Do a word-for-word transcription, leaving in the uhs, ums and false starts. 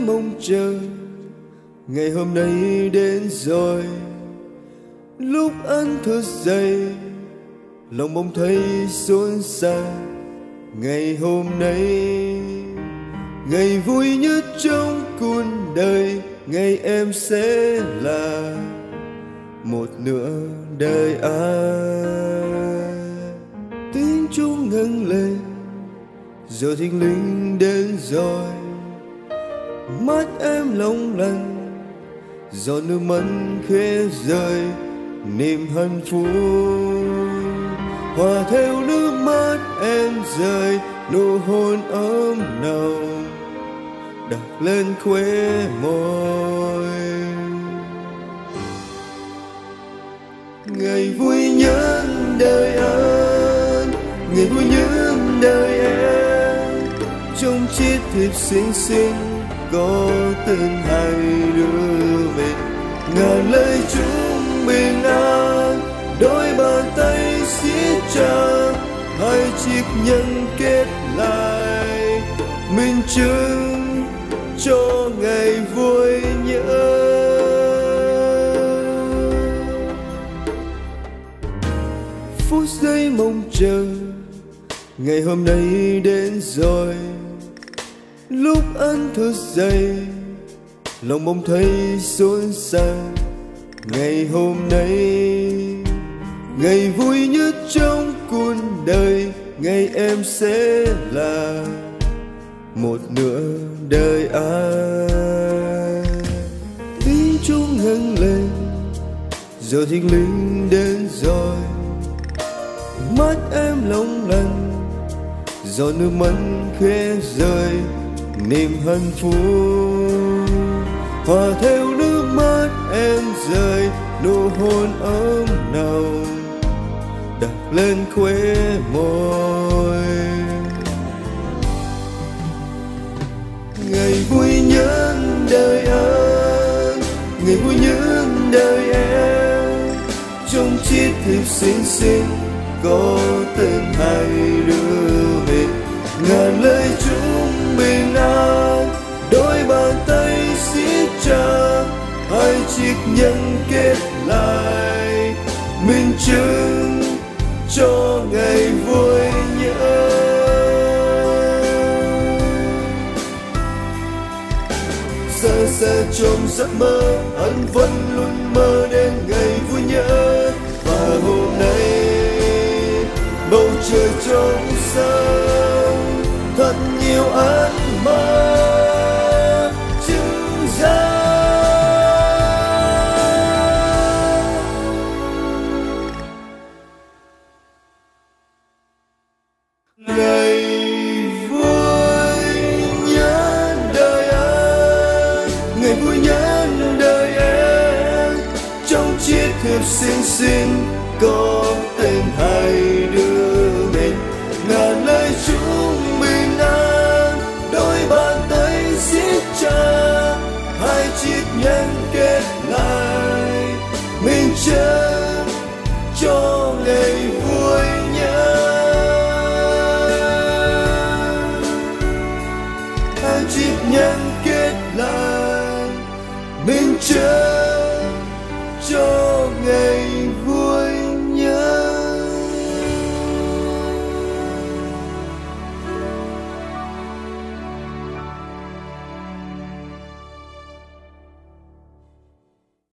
mong chờ ngày hôm nay đến rồi. Lúc anh thức dậy lòng bỗng thấy xốn xang. Ngày hôm nay ngày vui nhất trong cuộc đời, ngày em sẽ là một nửa đời anh. Tiếng chuông ngân lên giờ thình lình đến rồi. Mắt em long lanh giọt nước mắt khẽ rơi, niềm hạnh phúc hòa theo nước mắt em rơi. Nụ hôn ấm nồng đặt lên khóe môi. Ngày vui nhất đời anh, ngày vui nhất đời em. Trong chiếc thiệp xinh xinh có tên hai đứa mình. Ngàn lời chúc bình an, đôi bàn tay siết chặt, hai chiếc nhẫn kết lại minh chứng cho ngày vui nhớ. Phút giây mong chờ ngày hôm nay đến rồi. Lúc anh thức dậy lòng bỗng thấy xốn xang. Ngày hôm nay ngày vui nhất trong cuộc đời, ngày em sẽ là một nửa đời anh. Tiếng chuông ngân lên giờ thình lình đến rồi. Mắt em long lanh giọt nước mắt khẽ rơi, niềm hạnh phúc hòa theo nước mắt em rơi. Nụ hôn ấm nồng đặt lên khóe môi. Ngày vui nhất đời anh, ngày vui nhất đời em. Trong chiếc thiệp xinh xinh có tên hai đứa mình. Ngàn lời chúc bình an, đôi bàn tay siết chặt, hai chiếc nhẫn kết lại minh chứng cho ngày vui nhớ. Xa xa trong giấc mơ anh vẫn luôn mơ đến ngày vui nhớ. Và hôm nay bầu trời trong xanh thật nhiều ánh mắt chứng ra. Ngày vui nhất đời anh, ngày vui nhất đời em. Trong chiếc thiệp xinh xinh có tên hai đứa mình. Ngàn lời chúc bình an, đôi bàn tay siết chặt, hai chiếc nhẫn